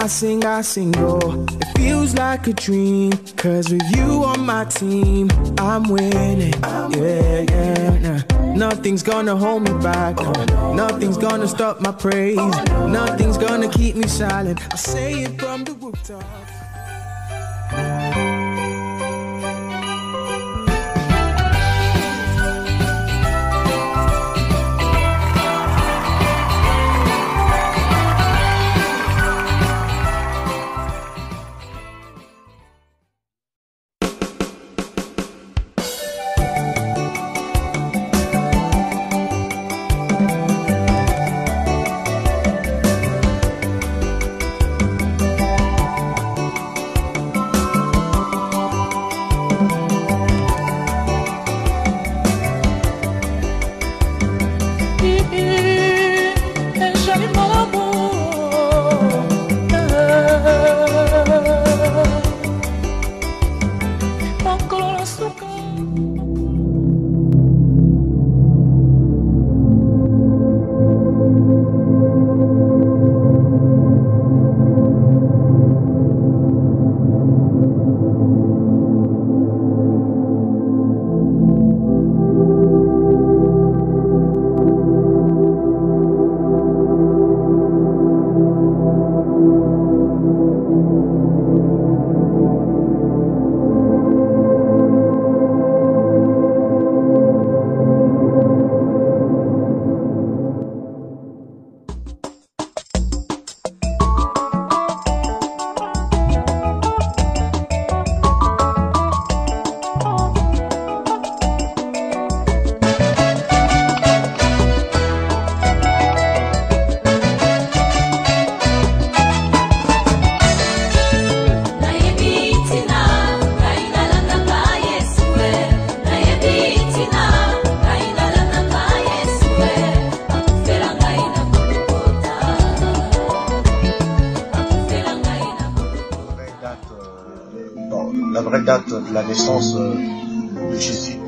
sing, oh. It feels like a dream, cause with you on my team, I'm winning. Yeah. Nothing's gonna hold me back. Nothing's gonna stop my praise. Nothing's gonna keep me silent. I say it from the rooftop. La vraie date de la naissance de Jésus.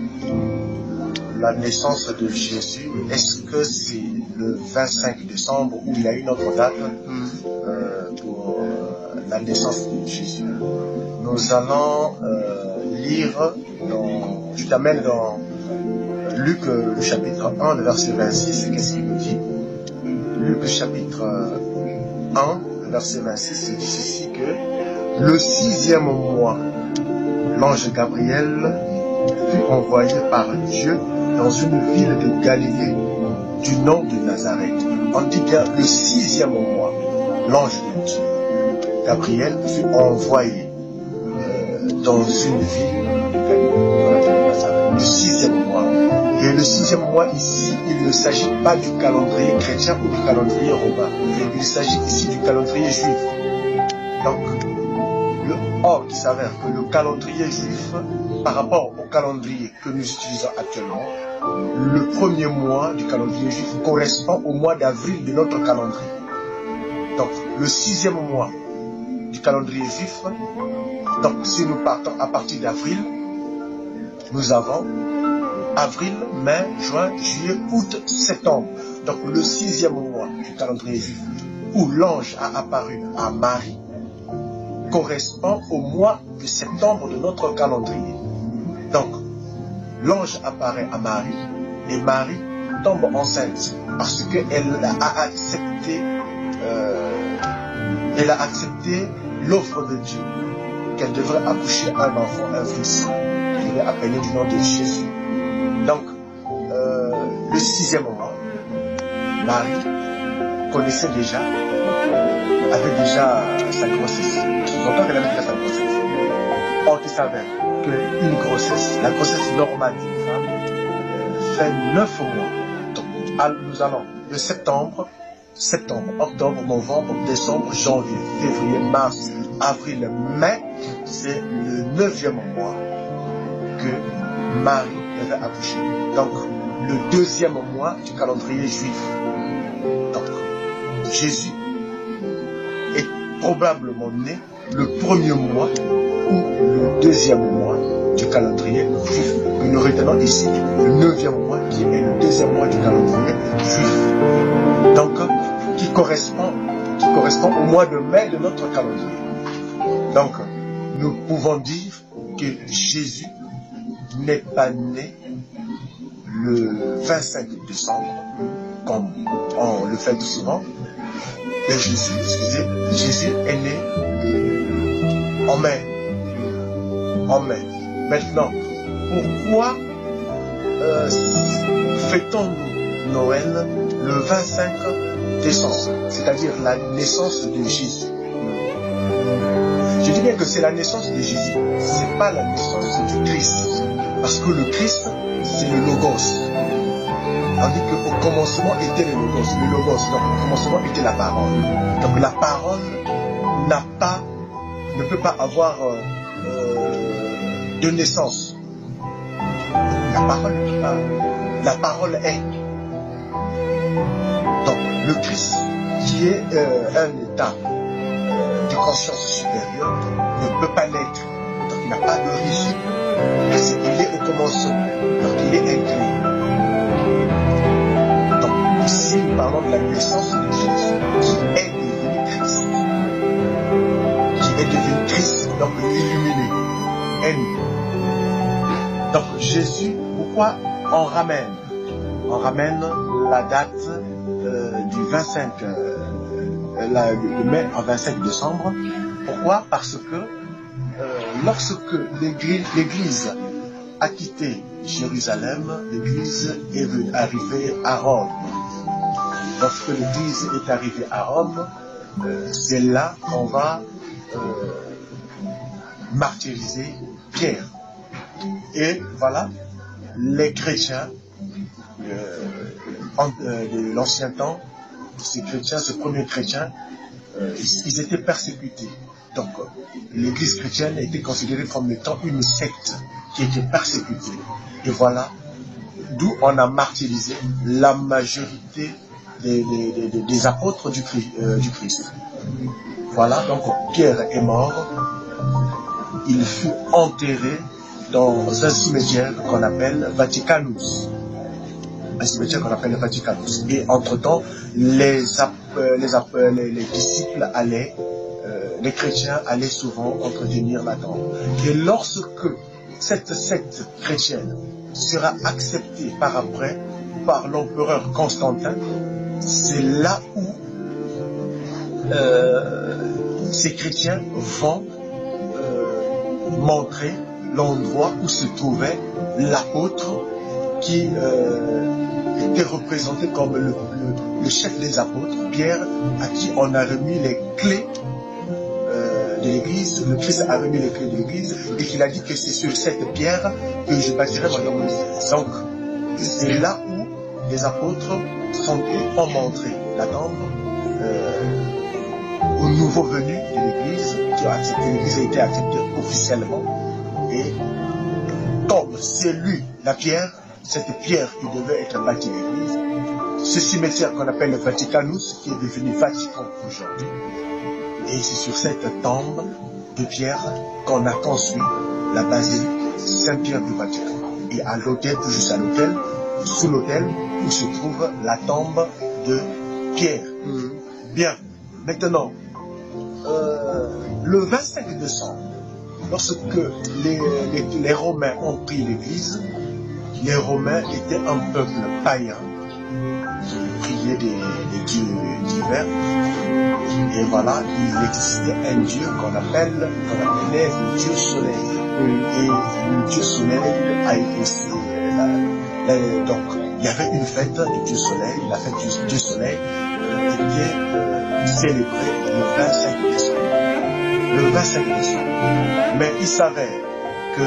La naissance de Jésus, est-ce que c'est le 25 décembre ou il y a une autre date pour la naissance de Jésus? Nous allons lire, je t'amène dans Luc le chapitre 1, le verset 26, qu'est-ce qu'il nous dit? Luc chapitre 1, le verset 26, il dit ceci que le 6e mois, l'ange Gabriel fut envoyé par Dieu dans une ville de Galilée du nom de Nazareth. On dit bien le 6e mois, l'ange de Dieu, Gabriel, fut envoyé dans une ville de Galilée de Nazareth. Le 6e mois. Et le 6e mois ici, il ne s'agit pas du calendrier chrétien ou du calendrier romain. Il s'agit ici du calendrier juif. Donc, or, il s'avère que le calendrier juif, par rapport au calendrier que nous utilisons actuellement, le premier mois du calendrier juif correspond au mois d'avril de notre calendrier. Donc, le 6e mois du calendrier juif, donc si nous partons à partir d'avril, nous avons avril, mai, juin, juillet, août, septembre. Donc, le 6e mois du calendrier juif, où l'ange a apparu à Marie, correspond au mois de septembre de notre calendrier. Donc, l'ange apparaît à Marie et Marie tombe enceinte parce qu'elle a accepté l'offre de Dieu qu'elle devrait accoucher un enfant, un fils, qu'elle devait appeler du nom de Jésus. Donc, le 6e mois, Marie connaissait déjà, avait déjà sa grossesse. Longtemps qu'elle avait déjà sa grossesse. Or, il s'avère qu'une grossesse, la grossesse normale d'une femme, fait 9 mois. Donc, nous allons de septembre, octobre, novembre, décembre, janvier, février, mars, avril, mai. C'est le 9e mois que Marie devait accoucher. Donc, le 2e mois du calendrier juif. Donc, Jésus est probablement né le 1er mois ou le 2e mois du calendrier juif. Que nous retenons ici le 9e mois qui est le 2e mois du calendrier juif. Donc, qui correspond correspond au mois de mai de notre calendrier. Donc, nous pouvons dire que Jésus n'est pas né le 25 décembre, comme on le fait souvent. Mais Jésus est né en mai. En mai. Maintenant, pourquoi fêtons-nous Noël le 25 décembre, c'est-à-dire la naissance de Jésus? Je dis bien que c'est la naissance de Jésus, ce n'est pas la naissance du Christ. Parce que le Christ, c'est le Logos. On dit qu'au commencement était le Logos. Le Logos, donc au commencement était la parole. Donc la parole ne peut pas avoir de naissance. La parole est. Donc le Christ, qui est un état de conscience supérieure, ne peut pas naître. Donc il n'a pas d'origine. Il est au commencement. Donc il est inclus. Donc ici nous parlons de la naissance de Jésus, qui est devenu Christ. Qui est devenu Christ, donc illuminé. Donc Jésus, pourquoi on ramène la date du 25 de mai en 25 décembre. Pourquoi? Parce que lorsque l'Église a quitté Jérusalem, l'Église est arrivée à Rome. Lorsque l'Église est arrivée à Rome, c'est là qu'on va martyriser Pierre. Et voilà, les chrétiens de l'ancien temps, ces premiers chrétiens, ils étaient persécutés. Donc, l'Église chrétienne était considérée comme étant une secte qui était persécutée. Et voilà, d'où on a martyrisé la majorité des apôtres du Christ. Voilà, donc Pierre est mort. Il fut enterré dans un cimetière qu'on appelle Vaticanus. Un cimetière qu'on appelle Vaticanus. Et entre-temps, les disciples allaient, les chrétiens allaient souvent entretenir la tombe. Et lorsque cette secte chrétienne sera acceptée par l'empereur Constantin, c'est là où ces chrétiens vont montrer l'endroit où se trouvait l'apôtre qui était représenté comme le chef des apôtres, Pierre, à qui on a remis les clés de l'église. Le Christ a remis les clés de l'église et qu'il a dit que c'est sur cette pierre que je bâtirai mon église. Donc, c'est là où les apôtres ont montré la tombe aux nouveaux venus de l'église qui ont accepté. L'église a été acceptée officiellement. Et comme c'est lui, la pierre, cette pierre qui devait être bâtie l'église, ce cimetière qu'on appelle le Vaticanus, qui est devenu Vatican aujourd'hui, et c'est sur cette tombe de pierre qu'on a construit la basilique Saint-Pierre du Vatican. Et à l'autel, juste à l'autel, sous l'autel, où se trouve la tombe de Pierre. Bien, maintenant, le 25 décembre, lorsque les Romains ont pris l'église, les Romains étaient un peuple païen qui priait des dieux divers. Et voilà, il existait un dieu qu'on appelait le dieu soleil. Et le dieu soleil a été donc il y avait une fête du dieu soleil. La fête du dieu soleil était célébrée le 25 décembre. Le 25 décembre. Mais il s'avère que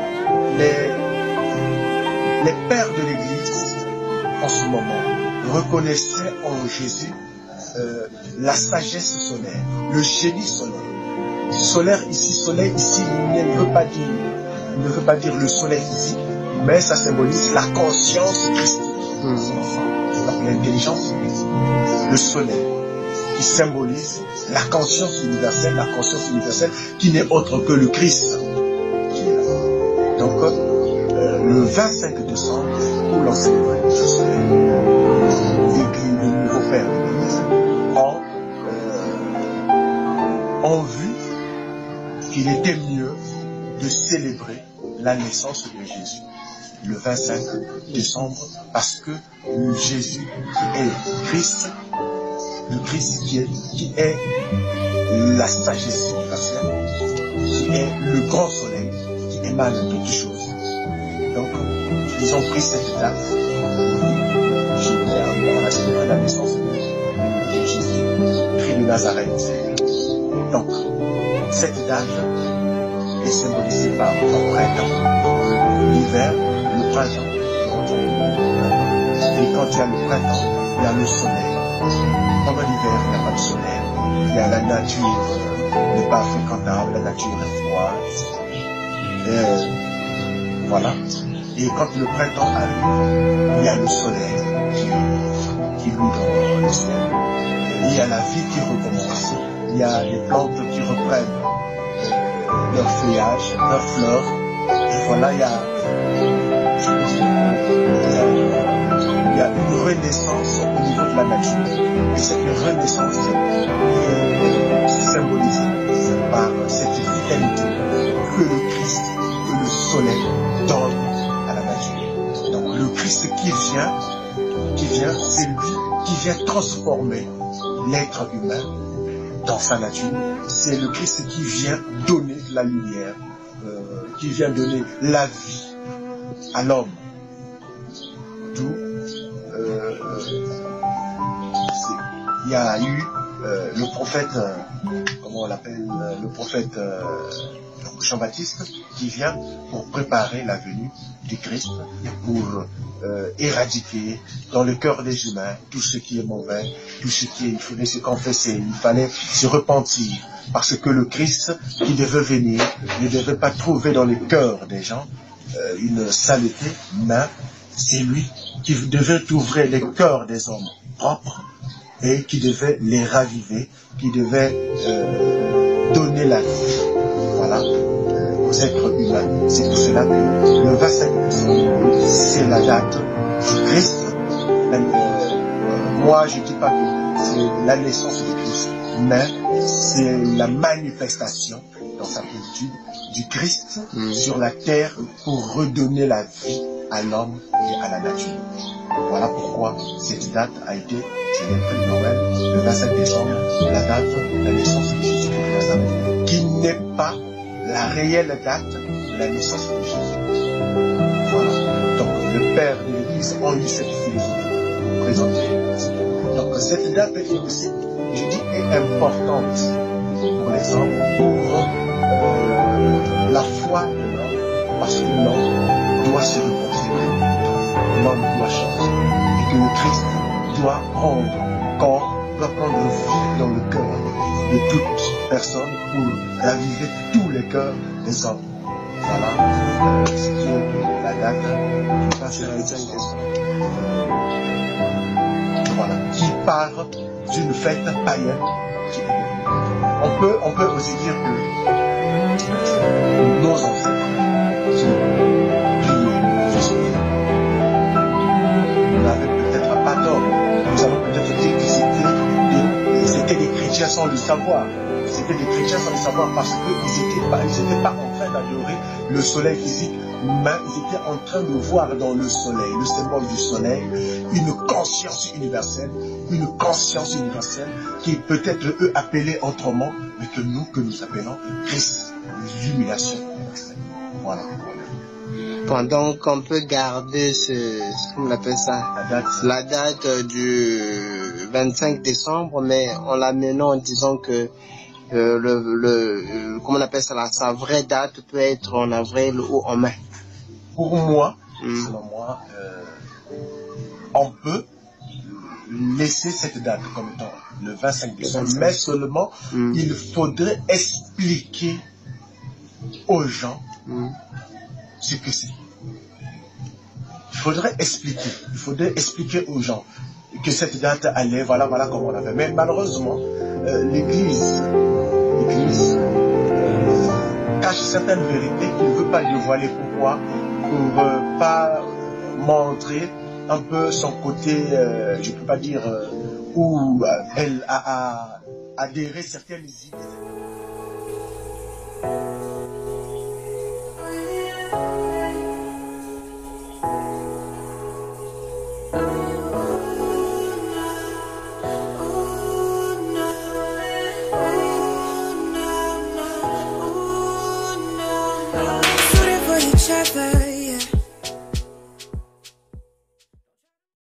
les pères de l'Église, en ce moment, reconnaissaient en Jésus la sagesse solaire, le génie solaire. Soleil ici ne veut pas dire le soleil ici, mais ça symbolise la conscience christique. Donc l'intelligence christique, le soleil, qui symbolise la conscience universelle qui n'est autre que le Christ qui est là. Donc le 25 décembre, où l'on célèbre le soleil, le nouveau père de l'Église, ont il était mieux de célébrer la naissance de Jésus le 25 décembre, parce que Jésus qui est Christ, le Christ qui est la sagesse universelle, qui est le grand soleil, qui émane de toutes choses. Donc, ils ont pris cette date, on a célébré la naissance de Jésus, Christ de Nazareth. Donc, cette date est symbolisée par le printemps, l'hiver, le printemps. Et quand il y a le printemps, il y a le soleil. Pendant l'hiver, il n'y a pas de soleil. Il y a la nature n'est pas fréquentable, la nature est froide. Voilà. Et quand le printemps arrive, il y a le soleil qui loue dans le ciel. Il y a la vie qui recommence. Il y a les plantes qui reprennent leur feuillage, leurs fleurs. Et voilà, il y a une renaissance au niveau de la nature. Et cette renaissance est symbolisée par cette vitalité que le Christ, que le soleil donne à la nature. Donc le Christ qui vient, c'est lui qui vient transformer l'être humain dans sa nature. C'est le Christ qui vient donner de la lumière, qui vient donner la vie à l'homme. D'où il y a eu le prophète, comment on l'appelle, le prophète Jean-Baptiste, qui vient pour préparer la venue du Christ, pour éradiquer dans le cœur des humains tout ce qui est mauvais, tout ce qui est, il fallait se confesser, il fallait se repentir, parce que le Christ qui devait venir ne devait pas trouver dans le cœur des gens une saleté, mais c'est lui qui devait ouvrir les cœurs des hommes propres et qui devait les raviver, qui devait donner la vie, voilà, aux êtres humains. C'est pour cela que le 25 décembre, c'est la date du Christ. Moi, je ne dis pas que c'est la naissance du Christ, mais c'est la manifestation dans sa plénitude du Christ sur la terre pour redonner la vie à l'homme et à la nature. Voilà pourquoi cette date a été célébrée Noël, le 25 décembre, la date de la naissance de Jésus de Nazareth, qui n'est pas la réelle date de la naissance de Jésus. Voilà. Donc le père de l'Église a eu cette philosophie présentée. Donc cette date est aussi, je dis, est importante pour les hommes, pour la foi de l'homme, parce que l'homme doit se repentir, l'homme doit changer, et que le Christ doit prendre corps, doit prendre vie dans le cœur de toute personne pour raviver tous les cœurs des hommes. Voilà ce qui est la date du 25 décembre. Voilà, qui part d'une fête païenne. On peut aussi dire que nos ancêtres n'avaient peut-être pas tort. Nous allons peut-être dire que c'était des chrétiens sans le savoir. C'était des chrétiens sans le savoir parce qu'ils n'étaient pas en train d'adorer le soleil physique, mais ils étaient en train de voir dans le soleil, le symbole du soleil, une conscience universelle qui peut-être eux appelaient autrement, mais que nous appelons Christ, l'illumination universelle. Voilà. Donc on peut garder comment on appelle ça, la date du 25 décembre, mais en l'amenant en disant que comment on appelle ça, sa vraie date peut être en avril ou en mai. Pour moi, selon moi, on peut laisser cette date comme étant le 25 décembre, mais seulement il faudrait expliquer aux gens ce que c'est. Il faudrait expliquer aux gens que cette date allait, voilà comment on avait. Mais malheureusement, l'Église cache certaines vérités qu'il ne veut pas dévoiler. Pourquoi? Pour pas montrer un peu son côté, je ne peux pas dire, où elle a adhéré certaines idées.